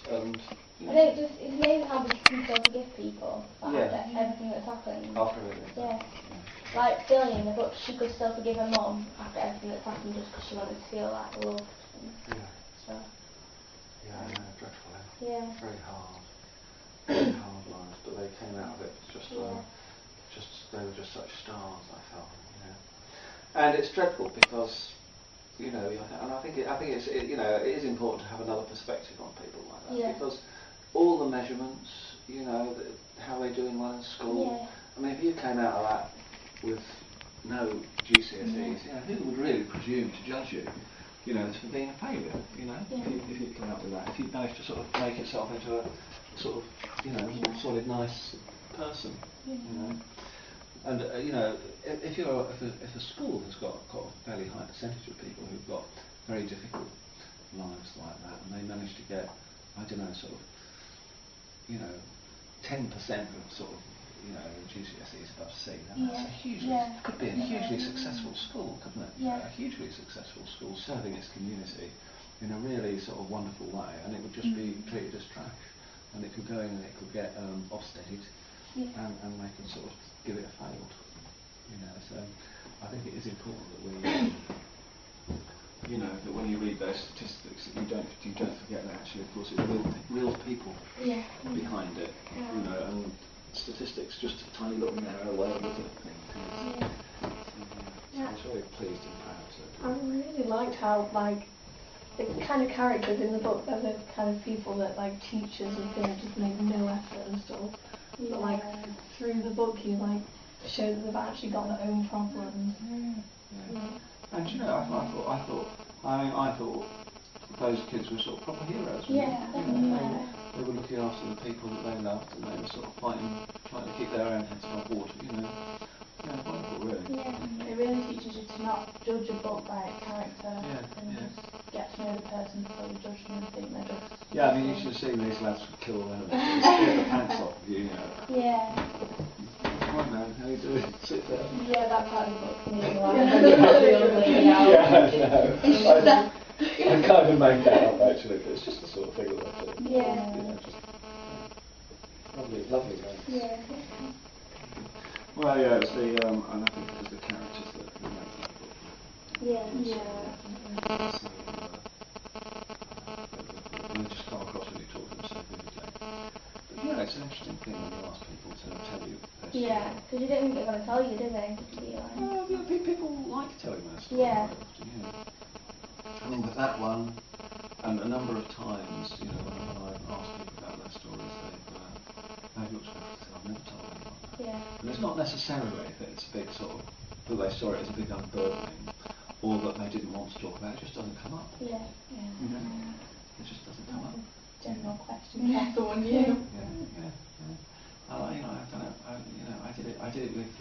And I think it's amazing how much you can still forgive people after everything that's happened. After everything. Yeah. Like Billy in the book, she could still forgive her mum after everything that's happened just because she wanted to feel like loved and stuff. Yeah, I know, dreadful. Yeah. Very hard. Very hard lives, but they came out of it just they were just such stars, I felt. And it's dreadful because, and I think it's it is important to have another perspective on people like that because all the measurements, how they're doing well in school. Yeah. I mean, if you came out of that with no GCSEs, who would really presume to judge you, for being a failure? If you come out with that, if you manage to sort of make yourself into a sort of, solid, nice person, And if a school has got a fairly high percentage of people who've got very difficult lives like that, and they manage to get, I don't know, sort of, 10% of sort of, GCSEs above C, then that's a hugely could be a hugely successful school, couldn't it? Yeah. A hugely successful school serving its community in a really sort of wonderful way, and it would just be treated as trash, and it could go in and it could get Ofsted. And they can sort of give it a failed, So I think it is important that we, that when you read those statistics, that you don't forget that actually, of course, it's real people behind it, and statistics just a tiny little narrow way of looking at things. So I was very pleased and proud. I really liked how the kind of characters in the book, they're the kind of people that teachers and things just make no effort and stuff. But through the book you show that they've actually got their own problems. And I thought those kids were sort of proper heroes. They were looking after the people that they loved, and they were sort of fighting, trying to keep their own heads above water. Wonderful, really. Yeah, it really teaches you to not judge a book by its character and just get to know the person before you judge them and think they're just... Yeah, I mean, you should have seen these lads kill them. Scare the pants off of you, Yeah. Come on, man, how you doing? Sit down. Yeah, that part of the book made me laugh. I kind of made that up, actually, but it's just the sort of thing that I do. Yeah. Lovely guys. Yeah. Well, it's the, and I think it was the characters that make that book. They just come across when you talk to them so vividly. But it's an interesting thing when you ask people to tell you their story. Yeah, because you don't think they're going to tell you, do they? Well, people like telling their story. Yeah. I mean, with that one, and a number of times, when I've asked people about their stories, they've looked back and said, I've never told anyone that. Yeah. And it's not necessarily that it's a big sort of, that they saw it as a big unburdening, or that they didn't want to talk about it. It just doesn't come up. Yeah. It just doesn't come up. General question. That's the one you. I don't know. I did it with.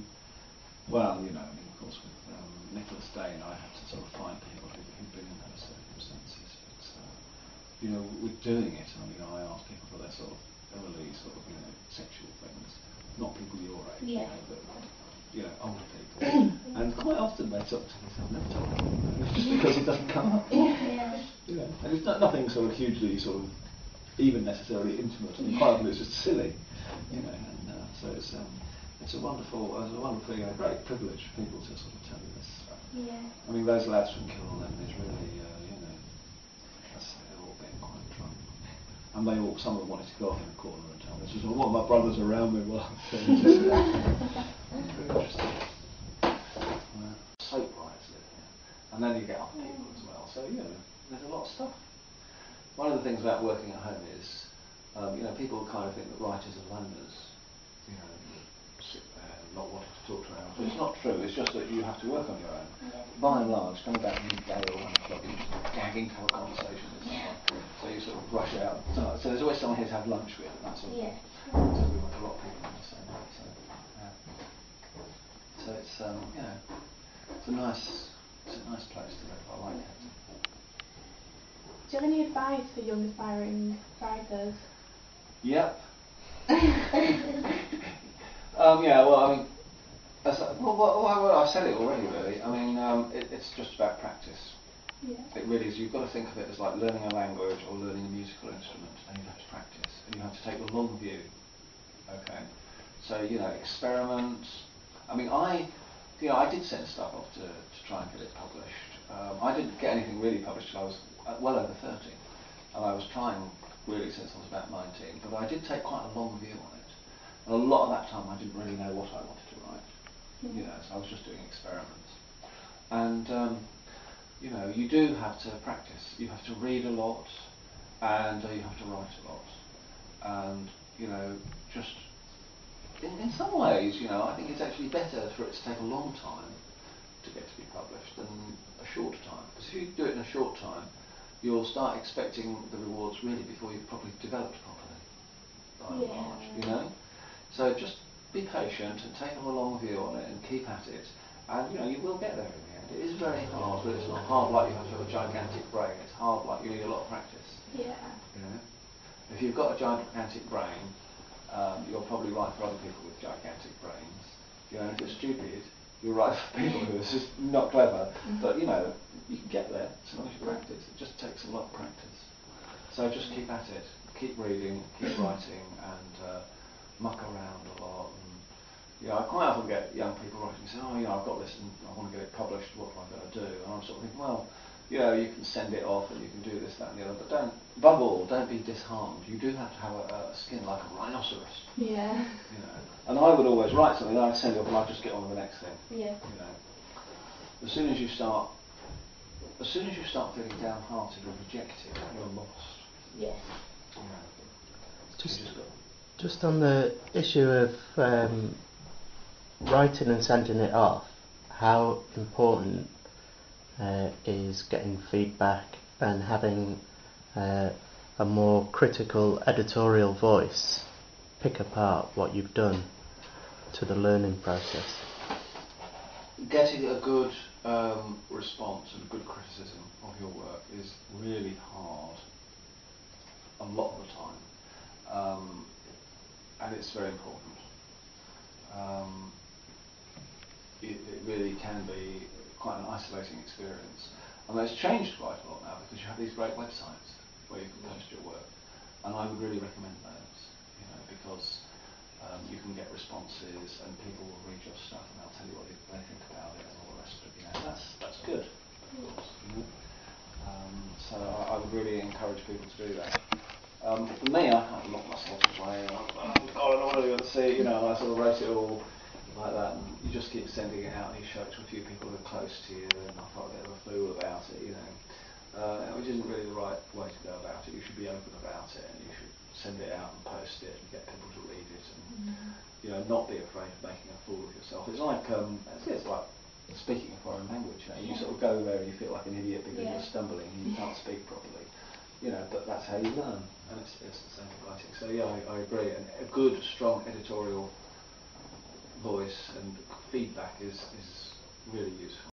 Of course, with Nicholas Day, I had to sort of find people who'd been in those circumstances. But with doing it, I asked people for their sort of early sort of sexual things, not people your age, but older people. And quite often they sort of say, I've never told anyone. It's just because it doesn't come up. And it's nothing sort of hugely sort of even necessarily intimate. And quite often it's just silly, And so it's a wonderful thing and a great privilege for people to sort of tell you this stuff. Yeah. I mean, those lads from Kill Them is really, they're all getting quite drunk. And some of them wanted to go off in a corner and tell me, I want my brothers around me while I'm doing this. It's really interesting. Soap writers live here. And then you get other people as well. So, there's a lot of stuff. One of the things about working at home is, people kind of think that writers are loners, sit there and not wanting to talk to anyone. But it's not true, it's just that you have to work on your own. By and large, coming back midday or 1 o'clock, you're just gagging to have a conversation with someone. So you sort of rush out. So there's always someone here to have lunch with, and that sort of thing. So we want a lot of people in the same way. So it's, it's a nice place to live. I like it. Do you have any advice for young aspiring writers? Yep. I've said it already, really. I mean, it's just about practice. Yeah. It really is. You've got to think of it as like learning a language or learning a musical instrument. long view. Okay, so experiment. I mean, I did send stuff off to try and get it published. I didn't get anything really published till I was well over 30, and I was trying really since I was about 19. But I did take quite a long view on it, and a lot of that time I didn't really know what I wanted to write. So I was just doing experiments, and you do have to practice. You have to read a lot, and you have to write a lot, and just. In some ways, I think it's actually better for it to take a long time to get to be published than a short time. Because if you do it in a short time, you'll start expecting the rewards really before you've probably developed properly, by and large, So just be patient and take a long view on it and keep at it, and you will get there in the end. It is very hard, but it's not hard like you have to have a gigantic brain. It's hard like you need a lot of practice. Yeah. If you've got a gigantic brain, you'll probably write for other people with gigantic brains. If it's stupid, you'll write for people who are just not clever. But you can get there as long as you practice. It just takes a lot of practice. So just keep at it, keep reading, keep writing, and muck around a lot. And, I quite often get young people writing and say, I've got this and I want to get it published. What am I going to do? And I'm sort of thinking, well, you can send it off and you can do this, that, and the other. But above all, don't be disheartened. You do have to have a skin like a rhinoceros. Yeah. And I would always write something, and I'd send it off, and I'd just get on with the next thing. Yeah. As soon as you start feeling downhearted or rejected, you're lost. Yes. Just on the issue of writing and sending it off, how important is getting feedback and having a more critical editorial voice pick apart what you've done to the learning process? Getting a good response and a good criticism of your work is really hard a lot of the time, and it's very important. It really can be quite an isolating experience. And it's changed quite a lot now because you have these great websites where you can post your work, and I would really recommend those, because you can get responses and people will read your stuff and they'll tell you what they think about it and all the rest of it. That's good, of course. So I would really encourage people to do that. For me, I can't lock myself away. I don't know what I'm going to see, and I sort of wrote it all like that, and you just keep sending it out and you show it to a few people who are close to you, and I felt a bit of a fool about it, which isn't really the right way to go about it. You should be open about it, and you should send it out and post it and get people to read it, and not be afraid of making a fool of yourself. It's like speaking a foreign language. You sort of go there and you feel like an idiot because you're stumbling and you can't speak properly. But that's how you learn, and it's the same with writing. So I agree. And a good, strong editorial voice and feedback is really useful.